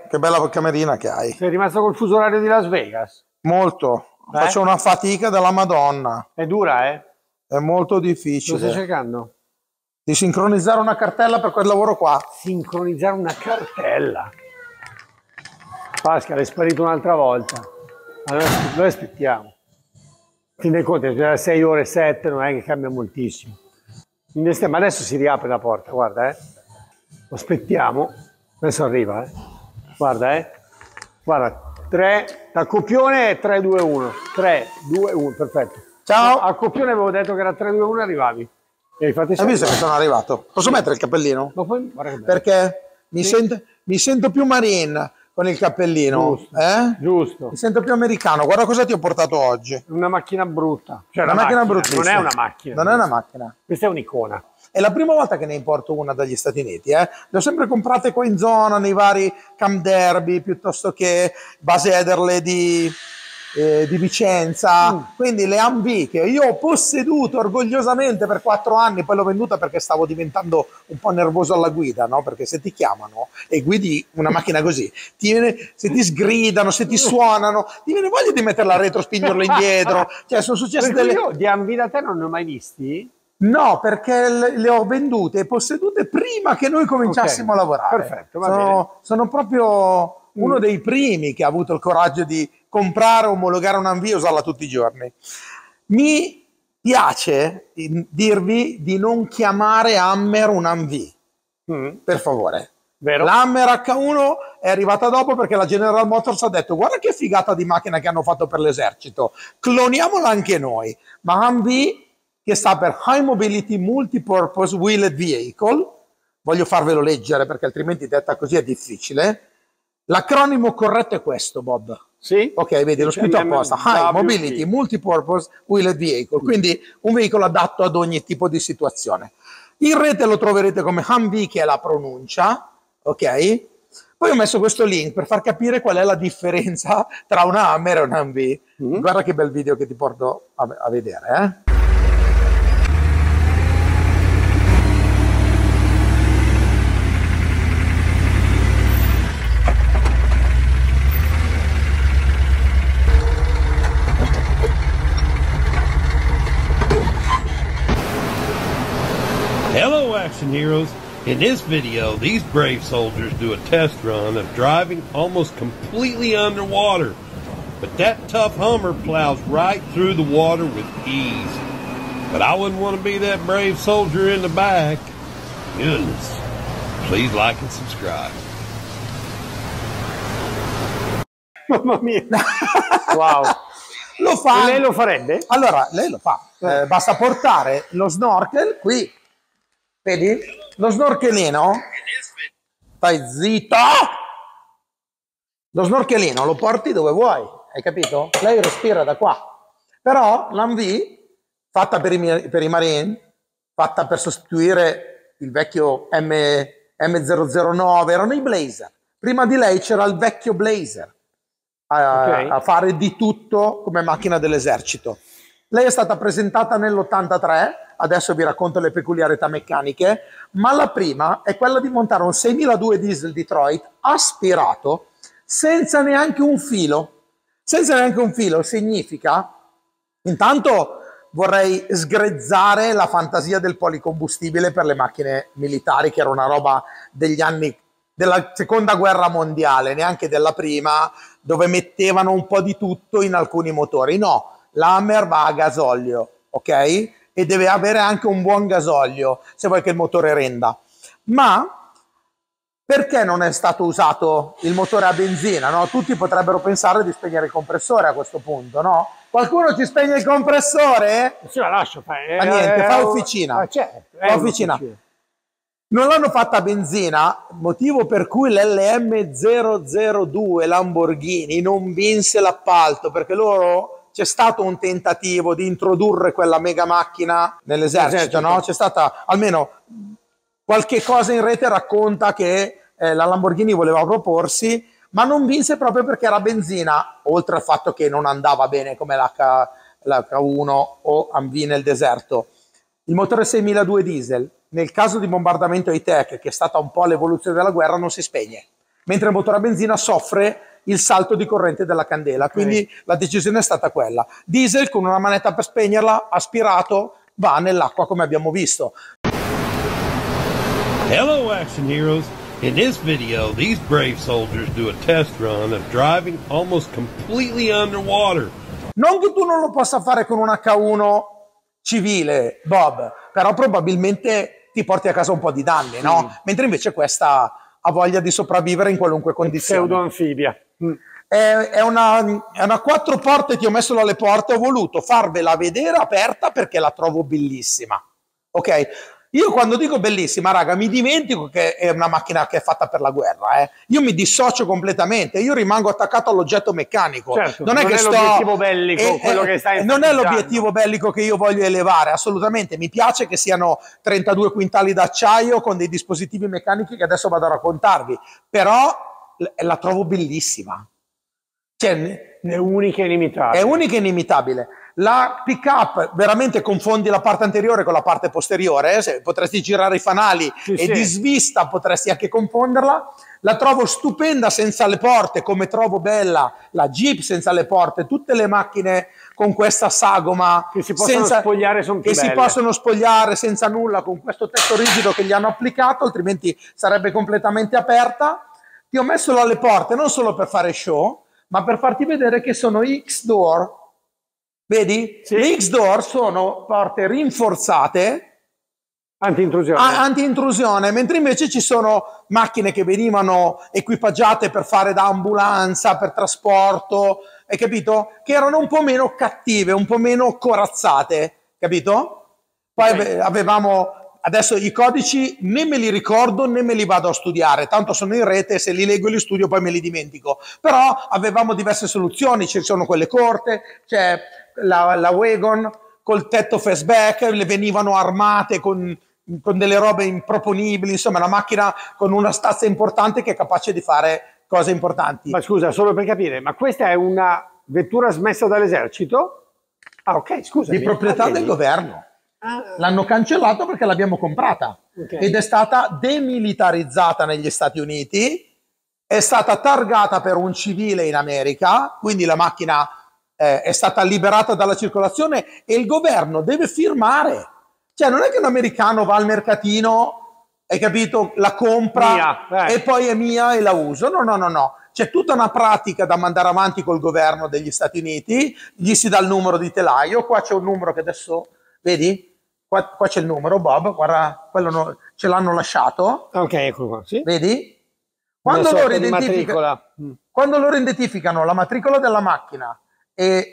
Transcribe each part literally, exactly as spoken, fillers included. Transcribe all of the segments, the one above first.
che bella camerina che hai. Sei rimasto col fuso orario di Las Vegas? Molto. Eh? Faccio una fatica della Madonna. È dura, eh? È molto difficile. Lo stai cercando? Di sincronizzare una cartella per quel lavoro qua. Sincronizzare una cartella? Pascal, è sparito un'altra volta. Allora noi aspettiamo. Fin dei conti, sei ore, sette, non è che cambia moltissimo. Ma adesso si riapre la porta, guarda, eh. Aspettiamo. Adesso arriva, eh. Guarda, eh. Guarda, tre, dal copione è tre, due, uno. tre, due, uno, perfetto. Ciao. Al copione avevo detto che era tre, due, uno e arrivavi. E infatti hai visto che sono arrivato? Posso mettere il cappellino? Poi, perché mi, sì. sento, mi sento più marine con il cappellino. Giusto, eh? giusto. Mi sento più americano. Guarda cosa ti ho portato oggi. Una macchina brutta. Cioè una, una macchina, macchina bruttissima. Non è una macchina. Non è una macchina. Questa è un'icona. È la prima volta che ne importo una dagli Stati Uniti. Eh? Le ho sempre comprate qua in zona, nei vari Camp Derby, piuttosto che base Ederle di... Eh, di Vicenza, mm. quindi le Humvee che io ho posseduto orgogliosamente per quattro anni, poi l'ho venduta perché stavo diventando un po' nervoso alla guida, no? Perché se ti chiamano e guidi una macchina così, ti viene, se ti sgridano, se ti suonano, ti viene voglia di metterla a retro, spingerla indietro, cioè sono successe delle... Io di Humvee da te non ne ho mai visti? No, perché le ho vendute e possedute prima che noi cominciassimo okay. a lavorare. Perfetto, va sono, bene. Sono proprio uno mm. dei primi che ha avuto il coraggio di comprare o omologare una Humvee e usarla tutti i giorni. Mi piace dirvi di non chiamare Hammer un Humvee, mm. per favore. Vero? La Hammer H uno è arrivata dopo perché la General Motors ha detto guarda che figata di macchina che hanno fatto per l'esercito, cloniamola anche noi. Ma Humvee, che sta per High Mobility Multipurpose Wheeled Vehicle, voglio farvelo leggere perché altrimenti detta così è difficile. L'acronimo corretto è questo, Bob. Sì? Ok, vedi, l'ho scritto apposta. High Mobility Multipurpose Wheeled Vehicle, quindi un veicolo adatto ad ogni tipo di situazione. In rete lo troverete come Humvee, che è la pronuncia, ok? Poi ho messo questo link per far capire qual è la differenza tra una Hammer e un Humvee. Mm. Guarda che bel video che ti porto a, a vedere, eh? Hello Action Heroes! In this video, these brave soldiers do a test run of driving almost completely underwater. But that tough Hummer plows right through the water with ease. But I wouldn't want to be that brave soldier in the back. Goodness. Please like and subscribe. Mamma mia! Wow! Lo fa! E lei lo farebbe? Allora, lei lo fa. Eh, basta portare lo snorkel qui. Vedi? Lo snorkelino, stai zitto, lo snorkelino lo porti dove vuoi, hai capito? Lei respira da qua, però l'Humvee, fatta per i, per i Marine, fatta per sostituire il vecchio M zero zero nove, erano i Blazer, prima di lei c'era il vecchio Blazer a, okay. a fare di tutto come macchina dell'esercito. Lei è stata presentata nell'ottantatré, adesso vi racconto le peculiarità meccaniche, ma la prima è quella di montare un seimiladue diesel Detroit aspirato senza neanche un filo. Senza neanche un filo significa, intanto vorrei sgrezzare la fantasia del policombustibile per le macchine militari, che era una roba degli anni della seconda guerra mondiale, neanche della prima, dove mettevano un po' di tutto in alcuni motori. No. La Hammer va a gasolio, ok? E deve avere anche un buon gasolio se vuoi che il motore renda. Ma perché non è stato usato il motore a benzina? No? Tutti potrebbero pensare di spegnere il compressore a questo punto, no? Qualcuno ci spegne il compressore? Sì, la lascio fare. Ma niente, fa officina. Ah, certo, fa officina. Non l'hanno fatta a benzina, motivo per cui l'L M zero zero due Lamborghini non vinse l'appalto, perché loro... C'è stato un tentativo di introdurre quella mega macchina nell'esercito, no? C'è stata, almeno qualche cosa in rete racconta che eh, la Lamborghini voleva proporsi, ma non vinse proprio perché era benzina, oltre al fatto che non andava bene come l'H uno o Humvee nel deserto. Il motore seimiladue diesel, nel caso di bombardamento high-tech, che è stata un po' l'evoluzione della guerra, non si spegne. mentre il motore a benzina soffre il salto di corrente della candela. Okay. Quindi la decisione è stata quella. Diesel con una manetta per spegnerla, aspirato, va nell'acqua come abbiamo visto. Hello Action Heroes. In this video, these brave soldiers do a test run of driving almost completely underwater. Non che tu non lo possa fare con un acca uno civile, Bob, però probabilmente ti porti a casa un po' di danni, no? Mm. Mentre invece questa ha voglia di sopravvivere in qualunque condizione. Pseudo-anfibia. Mm. È, è, una, è una quattro porte, ti ho messo alle porte, ho voluto farvela vedere aperta perché la trovo bellissima, ok? Io quando dico bellissima, raga, mi dimentico che è una macchina che è fatta per la guerra, eh. Io mi dissocio completamente, io rimango attaccato all'oggetto meccanico. Certo, non è, non che è sto, l'obiettivo bellico, eh, quello eh, che stai non è enfatizzando. l'obiettivo bellico che io voglio elevare, assolutamente. Mi piace che siano trentadue quintali d'acciaio con dei dispositivi meccanici che adesso vado a raccontarvi, però la trovo bellissima. Cioè, è unica e inimitabile. È unica e inimitabile. La pick-up veramente confondi la parte anteriore con la parte posteriore, eh? Se potresti girare i fanali sì, e sì. di svista potresti anche confonderla. La trovo stupenda senza le porte, come trovo bella la Jeep senza le porte, tutte le macchine con questa sagoma che si possono senza, spogliare, sono più che belle. si possono spogliare senza nulla con questo tetto rigido che gli hanno applicato, altrimenti sarebbe completamente aperta. Ti ho messo alle porte non solo per fare show, ma per farti vedere che sono X-Door. Vedi? Sì. Le X-Door sono porte rinforzate anti-intrusione. anti-intrusione, mentre invece ci sono macchine che venivano equipaggiate per fare da ambulanza, per trasporto, hai capito? Che erano un po' meno cattive, un po' meno corazzate, capito? Poi okay. avevamo... Adesso i codici né me li ricordo né me li vado a studiare, tanto sono in rete, se li leggo e li studio poi me li dimentico. Però avevamo diverse soluzioni, ci sono quelle corte, c'è la, la wagon col tetto fastback, le venivano armate con, con delle robe improponibili, insomma una macchina con una stazza importante che è capace di fare cose importanti. Ma scusa, solo per capire, ma questa è una vettura smessa dall'esercito? Ah ok, scusa. Di proprietà okay. del governo. Ah. L'hanno cancellato perché l'abbiamo comprata okay. ed è stata demilitarizzata negli Stati Uniti, è stata targata per un civile in America, quindi la macchina eh, è stata liberata dalla circolazione e il governo deve firmare. Cioè non è che un americano va al mercatino, hai capito, la compra mia, eh. e poi è mia e la uso. No, no, no, no. C'è tutta una pratica da mandare avanti col governo degli Stati Uniti, gli si dà il numero di telaio, qua c'è un numero che adesso, vedi? Qua, qua c'è il numero, Bob, guarda, quello no, ce l'hanno lasciato. Ok, ecco qua, sì. Vedi? Quando loro, identifica, mm. quando loro identificano la matricola della macchina e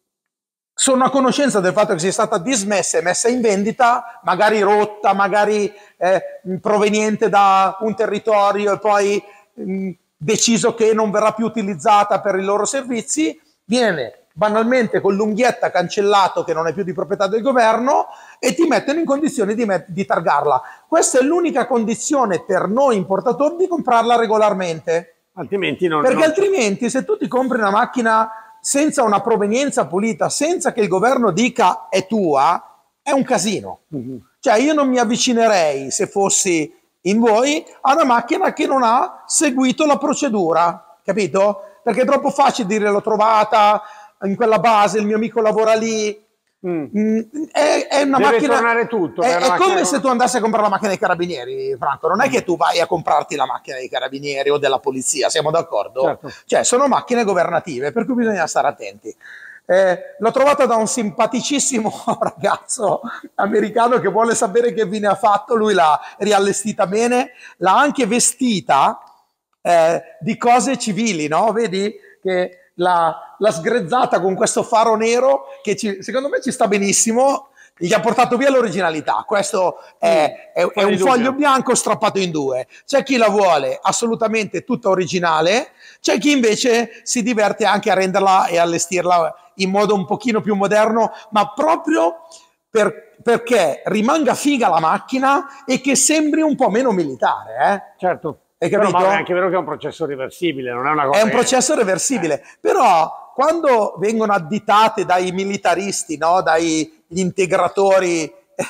sono a conoscenza del fatto che sia stata dismessa e messa in vendita, magari rotta, magari eh, proveniente da un territorio e poi mh, deciso che non verrà più utilizzata per i loro servizi, viene banalmente con l'unghietta cancellato che non è più di proprietà del governo e ti mettono in condizione di, di targarla. Questa è l'unica condizione per noi importatori di comprarla regolarmente. Altrimenti non... Perché non... altrimenti se tu ti compri una macchina senza una provenienza pulita, senza che il governo dica è tua, è un casino. Mm-hmm. Cioè io non mi avvicinerei, se fossi in voi, a una macchina che non ha seguito la procedura, capito? Perché è troppo facile dire l'ho trovata in quella base, il mio amico lavora lì. Mm. Mm, è, è una Deve macchina. tornare tutto. È, è come non... se tu andassi a comprare la macchina dei carabinieri, Franco. Non è che tu vai a comprarti la macchina dei carabinieri o della polizia, siamo d'accordo? Certo. Cioè, sono macchine governative, per cui bisogna stare attenti. Eh, l'ho trovata da un simpaticissimo ragazzo americano che vuole sapere che fine ha fatto. Lui l'ha riallestita bene, l'ha anche vestita eh, di cose civili, no? Vedi che l'ha sgrezzata con questo faro nero che ci, secondo me ci sta benissimo. Gli ha portato via l'originalità. Questo è, è, è un foglio bianco strappato in due. C'è chi la vuole assolutamente tutta originale, c'è chi invece si diverte anche a renderla e allestirla in modo un pochino più moderno, ma proprio per, perché rimanga figa la macchina e che sembri un po' meno militare. Eh? Certo. Hai capito? Però, ma è anche vero che è un processo reversibile, non è una cosa. È un che... processo reversibile, eh. Però quando vengono additate dai militaristi, no? Dagli integratori,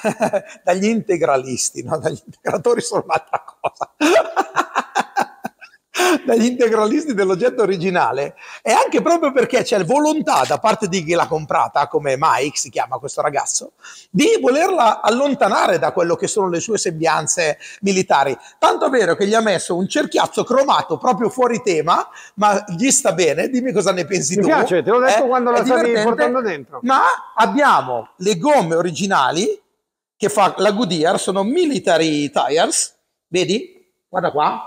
dagli integralisti, no? Dagli integratori sono un'altra cosa. dagli integralisti dell'oggetto originale, è anche proprio perché c'è volontà da parte di chi l'ha comprata, come Mike si chiama questo ragazzo, di volerla allontanare da quello che sono le sue sembianze militari. Tanto vero che gli ha messo un cerchiazzo cromato proprio fuori tema, ma gli sta bene. Dimmi cosa ne pensi Mi tu. piace, te l'ho detto Eh, quando è la stavi divertente, portando dentro. Ma abbiamo le gomme originali che fa la Goodyear, sono military tires, vedi? Guarda qua,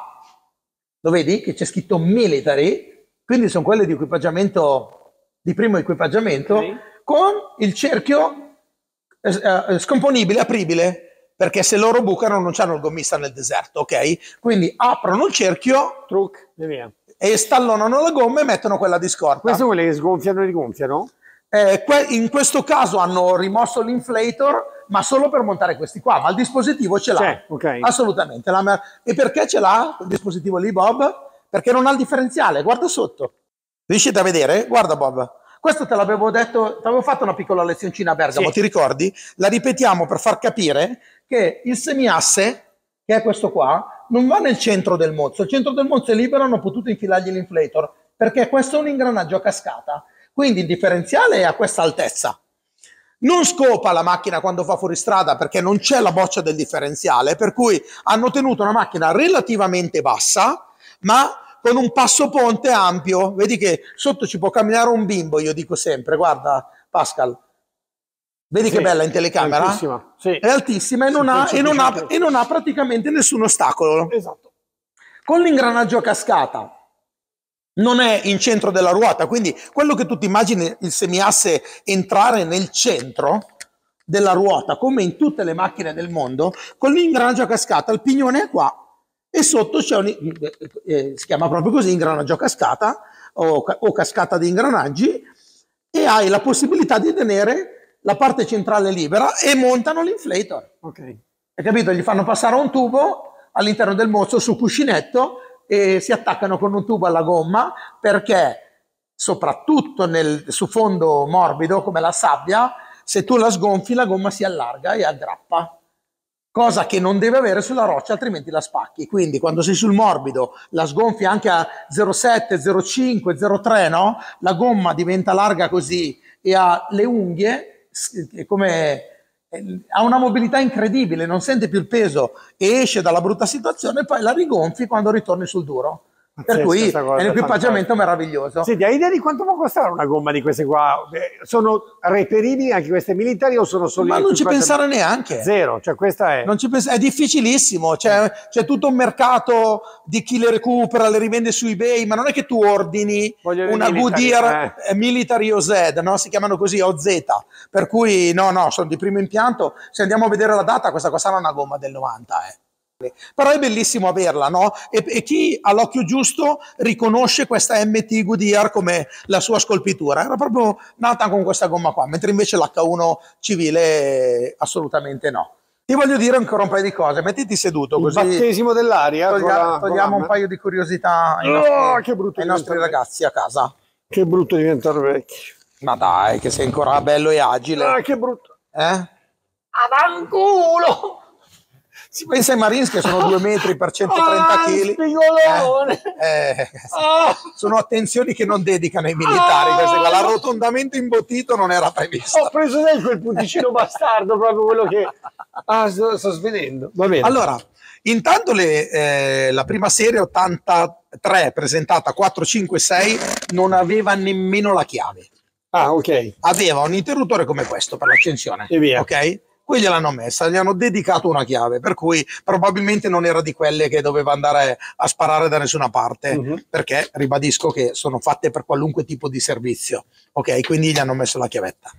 lo vedi che c'è scritto military, quindi sono quelle di equipaggiamento, di primo equipaggiamento, Okay. con il cerchio eh, eh, scomponibile, apribile, perché se loro bucano non c'hanno il gommista nel deserto, ok? Quindi aprono il cerchio Truc e via. e stallonano la gomma e mettono quella di scorta. Queste sono quelle che sgonfiano e rigonfiano? Eh, que- in questo caso hanno rimosso l'inflator, ma solo per montare questi qua, ma il dispositivo ce l'ha. C'è, ok. Assolutamente. La me- e perché ce l'ha quel dispositivo lì, Bob? Perché non ha il differenziale, guarda sotto. Riuscite a vedere? Guarda, Bob. Questo te l'avevo detto, ti avevo fatto una piccola lezioncina a Bergamo, Sì. ti ricordi? La ripetiamo per far capire che il semiasse, che è questo qua, non va nel centro del mozzo. Il centro del mozzo è libero, hanno potuto infilargli l'inflator, perché questo è un ingranaggio a cascata. Quindi il differenziale è a questa altezza. Non scopa la macchina quando fa fuoristrada perché non c'è la boccia del differenziale, per cui hanno tenuto una macchina relativamente bassa, ma con un passoponte ampio. Vedi che sotto ci può camminare un bimbo, io dico sempre, guarda Pascal, vedi Sì, che bella in telecamera? altissima, sì. È altissima e non, Si ha, e, non ha, percepisce e non ha praticamente nessun ostacolo. Esatto. Con l'ingranaggio a cascata non è in centro della ruota, quindi quello che tu ti immagini il semiasse entrare nel centro della ruota, come in tutte le macchine del mondo, con l'ingranaggio a cascata il pignone è qua e sotto c'è un, eh, si chiama proprio così, ingranaggio a cascata o, o cascata di ingranaggi, e hai la possibilità di tenere la parte centrale libera e montano l'inflator. Ok. Hai capito? Gli fanno passare un tubo all'interno del mozzo su cuscinetto e si attaccano con un tubo alla gomma, perché soprattutto nel, su fondo morbido come la sabbia, se tu la sgonfi la gomma si allarga e aggrappa, cosa che non deve avere sulla roccia, altrimenti la spacchi. Quindi quando sei sul morbido la sgonfi anche a zero virgola sette, zero virgola cinque, zero virgola tre, no? La gomma diventa larga così e ha le unghie come... ha una mobilità incredibile, non sente più il peso e esce dalla brutta situazione e poi la rigonfi quando ritorni sul duro. Per cui è un equipaggiamento meraviglioso. Senti, hai idea di quanto può costare una gomma di queste qua? Sono reperibili anche queste militari o sono solo... Ma non ci pensare neanche. Zero, cioè questa è... Non ci pensa... È difficilissimo, c'è, c'è tutto un mercato di chi le recupera, le rivende su eBay, ma non è che tu ordini Voglio una military, Goodyear eh. Military O Z, no? Si chiamano così, O Z, per cui no, no, sono di primo impianto. Se andiamo a vedere la data, questa qua sarà una gomma del novanta, eh. Però è bellissimo averla, no? E, e chi ha l'occhio giusto riconosce questa M T Goodyear come la sua scolpitura. Era proprio nata con questa gomma qua, mentre invece l'H uno civile assolutamente no. Ti voglio dire ancora un paio di cose, mettiti seduto Il così battesimo dell'aria. toglia, togliamo un paio di curiosità ai nostri, Oh, che brutto ai nostri diventare- ragazzi a casa. Che brutto diventare vecchio. Ma dai, che sei ancora bello e agile. Ah, che brutto. Eh? Avanculo! Si pensa ai Marines che sono due metri per centotrenta Ah, chili. spigolone! Eh, eh, Ah. sono attenzioni che non dedicano ai militari. Ah. Queste qua. L'arrotondamento imbottito non era previsto. Ho preso lei quel punticino bastardo, proprio quello che... Ah, sto, sto svenendo. Va bene. Allora, intanto le, eh, la prima serie ottantatré presentata quattro cinque sei non aveva nemmeno la chiave. Ah, ok. Aveva un interruttore come questo per l'accensione. E via. Ok? Qui gliel'hanno messa, gli hanno dedicato una chiave, per cui probabilmente non era di quelle che doveva andare a sparare da nessuna parte, Mhm. perché ribadisco che sono fatte per qualunque tipo di servizio. Ok? Quindi gli hanno messo la chiavetta.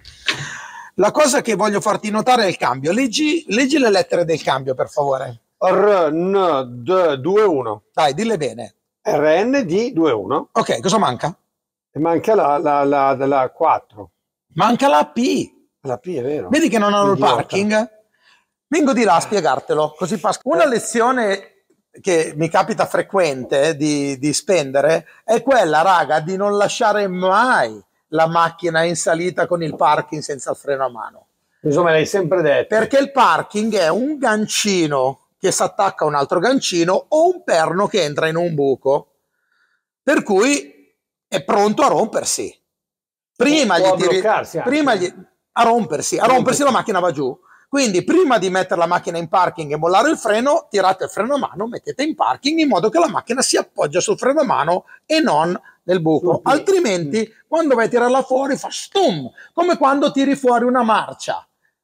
La cosa che voglio farti notare è il cambio. Leggi, leggi le lettere del cambio, per favore. R N D due uno. Dai, dille bene. R N D due uno. Ok, cosa manca? E manca la, la, la, la quattro. Manca la P. La P è vero. Vedi che non hanno il Idiota. parking? Vengo di là a spiegartelo. Così passo. Una lezione che mi capita frequente di, di spendere è quella, raga, di non lasciare mai la macchina in salita con il parking senza il freno a mano. Insomma, l'hai sempre detto. Perché il parking è un gancino che si attacca a un altro gancino o un perno che entra in un buco. per cui è pronto a rompersi. Prima Può gli tiri, bloccarsi anche. prima gli, a rompersi, a rompersi la macchina va giù. Quindi prima di mettere la macchina in parking e mollare il freno, tirate il freno a mano, mettete in parking in modo che la macchina si appoggia sul freno a mano e non nel buco. Altrimenti, quando vai a tirarla fuori, fa stum, come quando tiri fuori una marcia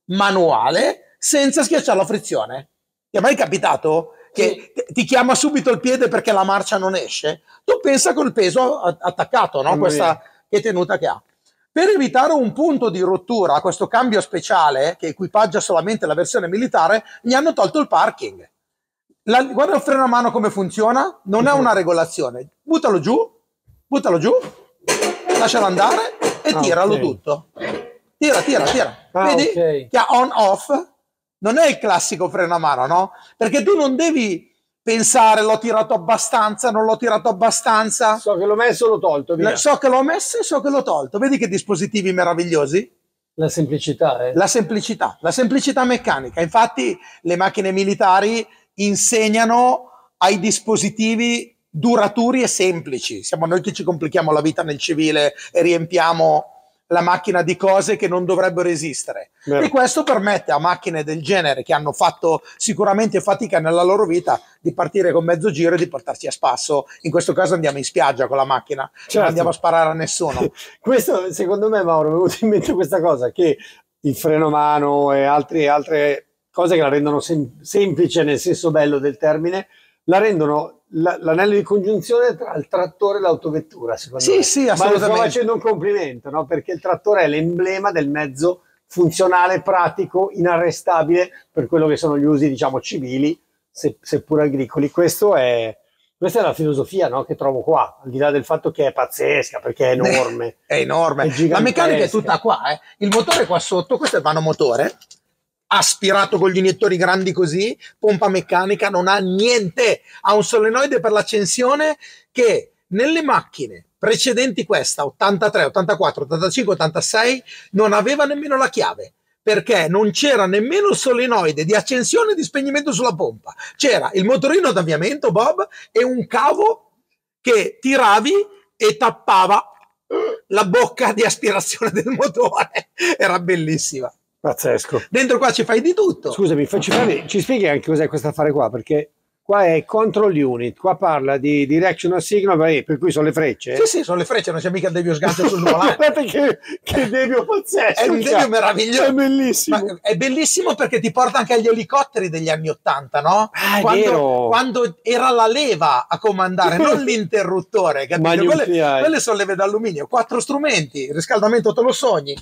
manuale senza schiacciare la frizione. Ti è mai capitato che Sì. ti chiama subito il piede perché la marcia non esce? Tu pensa col peso attaccato, no? Questa che tenuta che ha. Per evitare un punto di rottura a questo cambio speciale che equipaggia solamente la versione militare, gli hanno tolto il parking. La, guarda il freno a mano come funziona, non è una regolazione. Buttalo giù, buttalo giù, lascialo andare e Ah, tiralo ok. tutto. Tira, tira, tira. Ah, Vedi ok. che ha on-off? Non è il classico freno a mano, no? Perché tu non devi pensare l'ho tirato abbastanza, non l'ho tirato abbastanza. So che l'ho messo, l'ho tolto, via. So che l'ho messo e so che l'ho tolto. Vedi che dispositivi meravigliosi? La semplicità, eh. La semplicità, la semplicità meccanica. Infatti le macchine militari insegnano ai dispositivi duraturi e semplici. Siamo noi che ci complichiamo la vita nel civile e riempiamo la macchina di cose che non dovrebbero esistere. Vero. E questo permette a macchine del genere, che hanno fatto sicuramente fatica nella loro vita, di partire con mezzo giro e di portarsi a spasso. In questo caso andiamo in spiaggia con la macchina, Certo. non andiamo a sparare a nessuno. Questo, secondo me, Mauro, mi è venuto in mente questa cosa, che il freno a mano e altri- altre cose che la rendono sem- semplice nel senso bello del termine, la rendono la- l'anello di congiunzione tra il trattore e l'autovettura, secondo Sì, me. sì, Ma sto assolutamente. facendo un complimento, no? Perché il trattore è l'emblema del mezzo funzionale, pratico, inarrestabile per quello che sono gli usi, diciamo, civili, se- seppur agricoli. Questo è, questa è la filosofia, no? Che trovo qua, al di là del fatto che è pazzesca, perché è enorme. È enorme. È La gigantesca. meccanica è tutta qua, eh. Il motore qua sotto, questo è il vanomotore, aspirato con gli iniettori grandi così, pompa meccanica, non ha niente. Ha un solenoide per l'accensione che nelle macchine precedenti questa, ottantatré, ottantaquattro, ottantacinque, ottantasei, non aveva nemmeno la chiave. Perché non c'era nemmeno il solenoide di accensione e di spegnimento sulla pompa. C'era il motorino d'avviamento, Bob, e un cavo che tiravi e tappava la bocca di aspirazione del motore. Era bellissima. Pazzesco. Dentro qua ci fai di tutto. Scusami, facci fare- ci spieghi anche cos'è questo affare qua? Perché qua è control unit, qua parla di directional signal, vai, per cui sono le frecce. Sì, sì, sono le frecce, non c'è mica il devio sgancio sul volante. Guarda che, che devio pazzesco! È un cioè, devio meraviglioso. È bellissimo. Ma è bellissimo perché ti porta anche agli elicotteri degli anni ottanta, no? Ah, è quando, vero. quando era la leva a comandare, non l'interruttore, capito? Magnum Quelle, P I. quelle sono leve d'alluminio, quattro strumenti, il riscaldamento te lo sogni.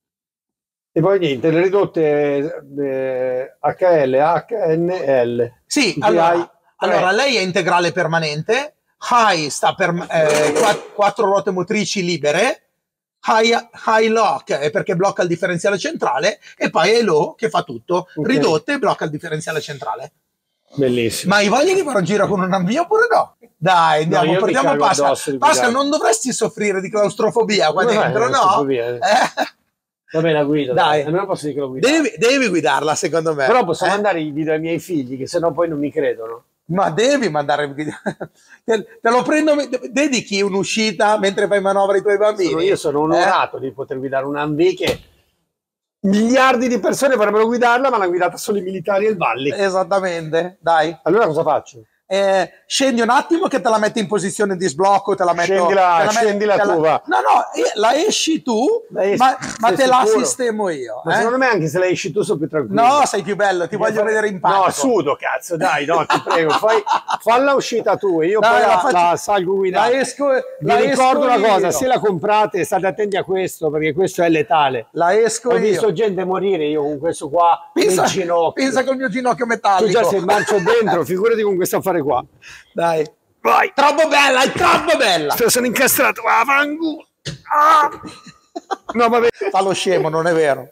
E poi niente, le ridotte eh, H L, H N L. Sì, Di allora, hai tre. allora lei è integrale permanente, high sta per eh, quatt- quattro ruote motrici libere, high, high lock è perché blocca il differenziale centrale e poi è low che fa tutto, Ok. ridotte e blocca il differenziale centrale. Bellissimo. Ma hai voglia di fare un giro con un avvio oppure no? Dai, andiamo, io mi partiamo cago Pascal. addosso di Pascal, guidare. non dovresti soffrire di claustrofobia qua Come fai dentro, a no? claustrofobia? Eh, Va bene, la guido. Dai. Almeno posso dire che lo guido. devi, devi guidarla, secondo me. Però posso Eh? mandare i video ai miei figli, che sennò poi non mi credono. Ma devi mandare il video. Te, te lo prendo, dedichi un'uscita mentre fai manovra ai tuoi bambini. Sono- io sono Eh? onorato di poter guidare un Humvee che miliardi di persone vorrebbero guidarla, ma l'hanno guidata solo i militari e il Valli. Esattamente, dai. Allora cosa faccio? Eh, scendi un attimo che te la metti in posizione di sblocco, te la metto... Scendila- te la met- scendila te la- tu, va. No, no, eh, la esci tu, La esci- ma, ma sei te la sicuro? sistemo io. Ma eh? secondo me anche se la esci tu sono più tranquillo. No, sei più bello, ti voglio vedere in panico. No, sudo, cazzo, dai, no, ti prego. Fai, falla uscita tu e io Dai, poi la la, faccio- la salgo La guidare. esco, Vi la ricordo esco una cosa, io. se la comprate state attenti a questo, perché questo è letale. La esco Ho io. visto gente morire io con questo qua Pensa, nel ginocchio. pensa col mio ginocchio Tu metallico. già sei marcio dentro, figurati con questo affare qua. Dai. Vai! Troppo bella, è troppo bella. Sono incastrato, ah, fangu. Ah. No, vabbè. Fa lo scemo, non è vero.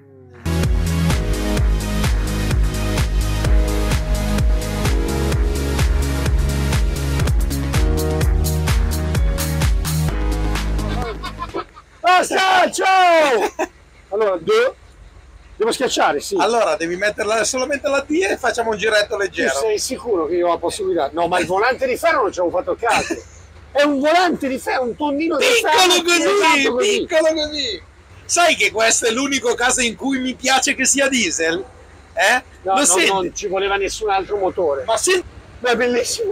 Basta, ciao! Allora, devo, devo schiacciare, sì. Allora, devi metterla solamente la D e facciamo un giretto Tu leggero. sei sicuro che io la posso guidare? No, ma il volante di ferro non ci avevo fatto caso. È un volante di ferro, un tonnino di ferro. Piccolo così, esatto così. piccolo così. Sai che questo è l'unico caso in cui mi piace che sia diesel? Eh? No, Lo no, senti? non ci voleva nessun altro motore. Ma senti, Ma è bellissimo.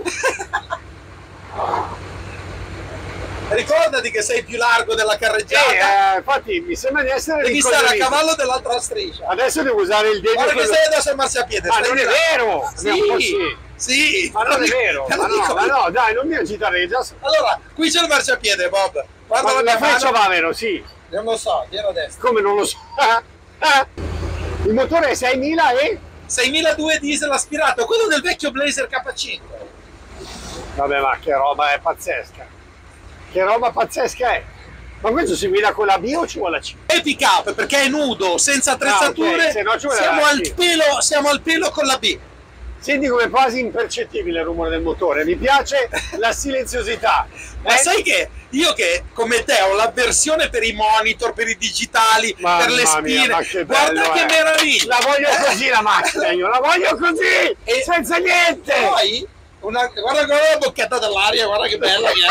ricordati che sei più largo della carreggiata. Eh, eh, infatti mi sembra di essere Devi stare a rincoglionito. cavallo dell'altra striscia. Adesso devo usare il debito. Guarda che quello- sei adesso al marciapiede. Ma stai non di è là. vero! Sì, Un po' sì. sì. Ma non è vero, Te lo ma no, dico ma io. no, dai, non mi agitare, già so- Allora, qui c'è il marciapiede, Bob. Guarda Ma la la mia freccia mano. va vero, sì. Non lo so, giro a destra. Come non lo so. Il motore è seimila e... seimiladue diesel aspirato, quello del vecchio Blazer K cinque. Vabbè, ma che roba è pazzesca. Che roba pazzesca è. Ma questo si guida con la B o ci vuole la C? È pick up perché è nudo, senza attrezzature. Ah, ok, se no ci vuole siamo, la al C. pelo, siamo al pelo con la B. Senti come è quasi impercettibile il rumore del motore. Mi piace la silenziosità. Ma Eh? sai che io che come te ho l'avversione per i monitor, per i digitali, Mamma per le mia, spine. ma che Guarda bello, che eh. meraviglia! La voglio così la macchina, io la voglio così, E- senza niente. Poi, una, guarda, guarda la bocchetta dell'aria, guarda che bella che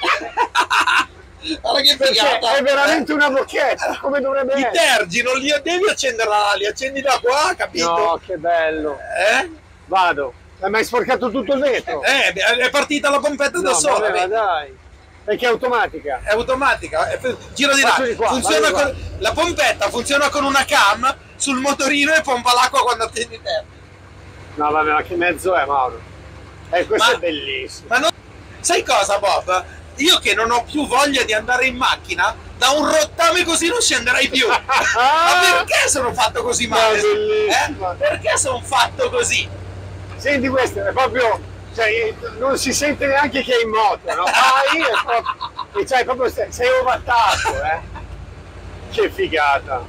è. Guarda che Perché figata. è veramente una bocchetta, come dovrebbe I essere. tergi non li devi accendere là, li accendi da qua, capito? No, che bello. Eh? Vado. Eh, ma hai sporcato tutto il vetro? Eh, è partita la pompetta da No, sola. vabbè, ma vedi? dai. Perché è automatica. È automatica. è- Giro di là. Faccio di qua, Funziona vado di con, la pompetta funziona con una cam sul motorino e pompa l'acqua quando attendi te. No, vabbè, ma che mezzo è, Mauro? Eh, questo Ma- è bellissimo. Ma non... Sai cosa, Bob? Io che non ho più voglia di andare in macchina, da un rottame così non scenderai più. Ma perché sono fatto così male? Ma bellissimo. Eh? Perché sono fatto così? Senti, questo è proprio... Cioè, non si sente neanche che è in moto, no? Vai e proprio... E cioè, proprio sei, sei ovattato, eh? Che figata.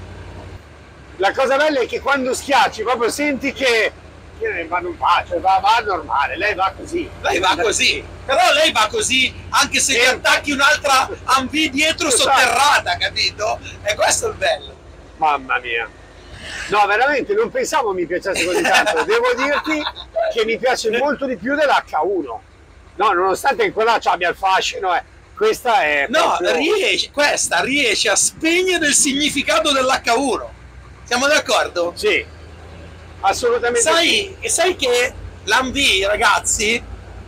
La cosa bella è che quando schiacci proprio senti che... che va, non va, cioè va, va normale, lei va così. Lei va così, però lei va così anche se gli attacchi un'altra Ambi dietro Esatto. sotterrata, capito? E questo è il bello. Mamma mia. No, veramente, non pensavo mi piacesse così tanto. Devo dirti che mi piace molto di più dell'H uno. No, nonostante che quella abbia il fascino, eh, questa è... No, proprio- riesce, questa riesce a spegnere il significato dell'H uno. Siamo d'accordo? Sì, assolutamente sì. Sai, sai che l'Ambi, ragazzi,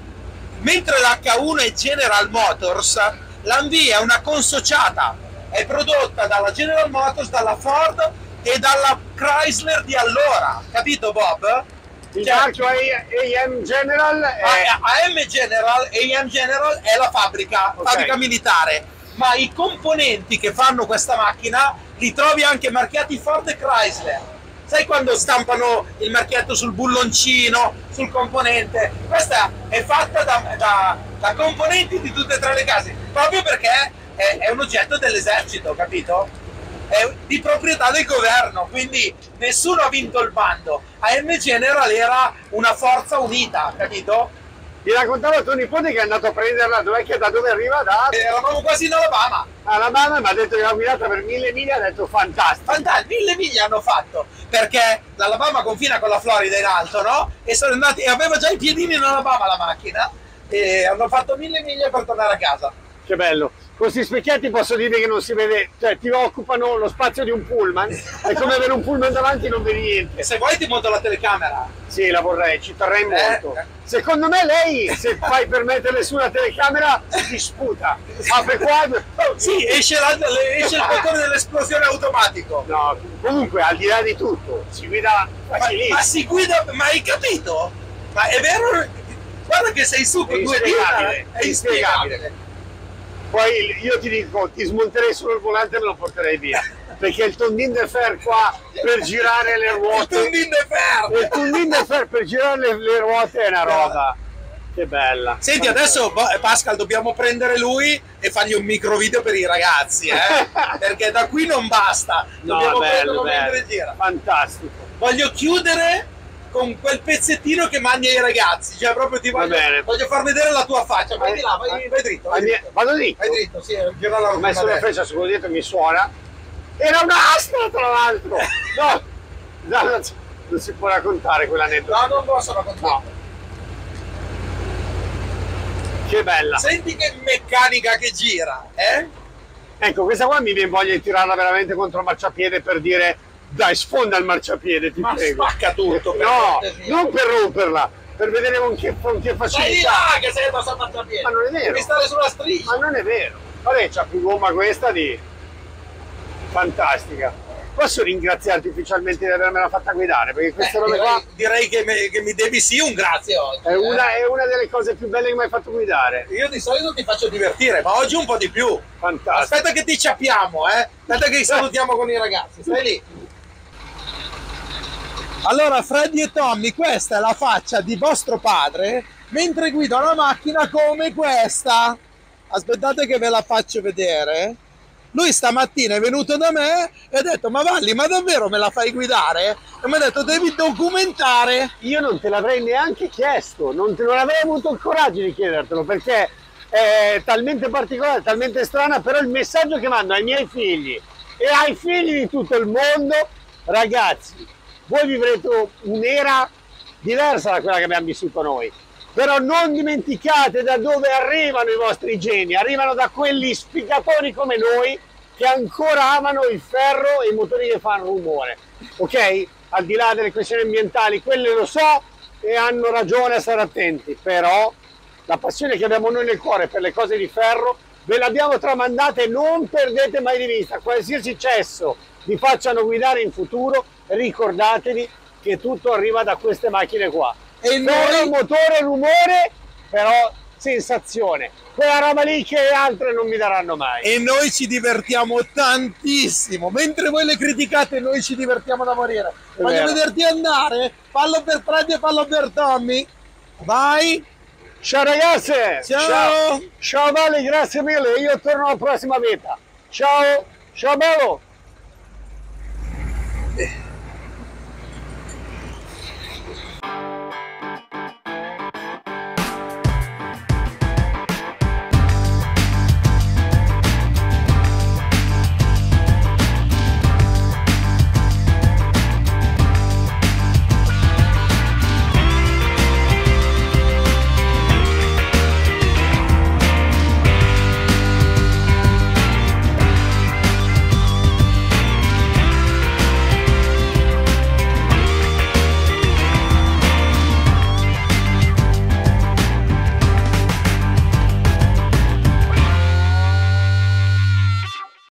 mentre l'H uno è General Motors, l'Ambi è una consociata, è prodotta dalla General Motors, dalla Ford e dalla Chrysler di allora, capito Bob? Il Cioè, marchio A M General è... A- A M General e A M General è la fabbrica, Ok. fabbrica militare, ma i componenti che fanno questa macchina li trovi anche marchiati Ford e Chrysler. Sai quando stampano il marchietto sul bulloncino, sul componente? Questa è fatta da, da- da componenti di tutte e tre le case, proprio perché è, è un oggetto dell'esercito, capito? È di proprietà del governo, quindi nessuno ha vinto il bando. A M General era una forza unita, capito? Mi raccontava tuo nipote che è andato a prenderla, dov'è che da dove arriva? Da Eravamo quasi in Alabama. Alabama, mi ha detto che l'ha guidata per mille miglia, ha detto fantastico. Fantastico, mille miglia hanno fatto, perché l'Alabama confina con la Florida in alto, no? E sono andati, e aveva già i piedini in Alabama la macchina, e hanno fatto mille miglia per tornare a casa. Che bello. Con questi specchietti posso dire che non si vede, cioè ti occupano lo spazio di un pullman, è come avere un pullman davanti e non vedi niente. E se vuoi ti monto la telecamera. Sì, la vorrei, ci terrei molto. Eh. Secondo me lei, se fai per metterle sulla telecamera, ti sputa. Apre qua e... Sì, esce, la- le- esce il bottone dell'esplosione automatico. No, comunque al di là di tutto, si guida Ma, facilissimo. ma si guida, ma hai capito? Ma è vero? Guarda che sei su con È due inspiegabile, dita, è è inspiegabile. Poi io ti dico, ti smonterei solo il volante e me lo porterei via. Perché il Tondin de Fer qua per girare le Il ruote. Tondin de Fer. Il Tondin de Fer per girare le, le ruote è una roba. Che bella. Senti, adesso Bo- Pascal dobbiamo prendere lui e fargli un micro video per i ragazzi, eh? Perché da qui non basta. No, Dobbiamo bello, prenderlo mentre bello. gira. Fantastico. Voglio chiudere con quel pezzettino che mandi ai ragazzi, cioè proprio ti Va voglio, bene. voglio far vedere la tua faccia. Vai di là, vai, vai dritto. Vai Andiamo- dritto, Vado lì. vai dritto sì, gira la Ho messo la roba. freccia su quello dietro, mi suona. Era un'astra tra l'altro. No, no, non si- non si può raccontare quell'aneddoto. No, non posso raccontare. Che Che bella. Senti che meccanica che gira, eh? Ecco, questa qua mi viene voglia di tirarla veramente contro il marciapiede per dire dai, sfonda il marciapiede, ti Ma prego. spacca tutto, per No, cortesia. non per romperla, per vedere con che, con che Stai facilità. là che sei passato a marciapiede. Ma non è vero. Devi stare sulla striscia. Ma non è vero. Vabbè, c'ha più gomma questa di... fantastica. Posso ringraziarti ufficialmente di avermela fatta guidare, perché queste Eh, robe direi, qua direi che, me- che mi devi sì un grazie oggi. è eh. una, è una delle cose più belle che mi hai fatto guidare. Io di solito ti faccio divertire, ma oggi un po' di più. Fantastico. Aspetta che ti ciappiamo, eh. Aspetta che ti salutiamo con i ragazzi, stai lì. Allora, Freddy e Tommy, questa è la faccia di vostro padre mentre guida una macchina come questa. Aspettate che ve la faccio vedere. Lui stamattina è venuto da me e ha detto: ma Valli, ma davvero me la fai guidare? E mi ha detto: devi documentare. Io non te l'avrei neanche chiesto, non, te, non avrei avuto il coraggio di chiedertelo, perché è talmente particolare, talmente strana, però il messaggio che mando ai miei figli e ai figli di tutto il mondo: ragazzi, voi vivrete un'era diversa da quella che abbiamo vissuto noi, però non dimenticate da dove arrivano i vostri geni, arrivano da quelli sfigatori come noi che ancora amano il ferro e i motori che fanno rumore, ok? Al di là delle questioni ambientali, quelle lo so e hanno ragione a stare attenti, però la passione che abbiamo noi nel cuore per le cose di ferro ve l'abbiamo tramandata e non perdete mai di vista. Qualsiasi cesso vi facciano guidare in futuro, ricordatevi che tutto arriva da queste macchine qua. E Ferro, noi, motore, rumore, però sensazione. Quella roba lì che altre non mi daranno mai. e noi ci divertiamo tantissimo. Mentre voi le criticate, noi ci divertiamo da morire. Voglio vero. vederti andare. Fallo per Freddy e fallo per Tommy. Vai. Ciao ragazze! Ciao. Ciao, ciao Vale, grazie mille, io torno alla prossima vita. Ciao, ciao bello!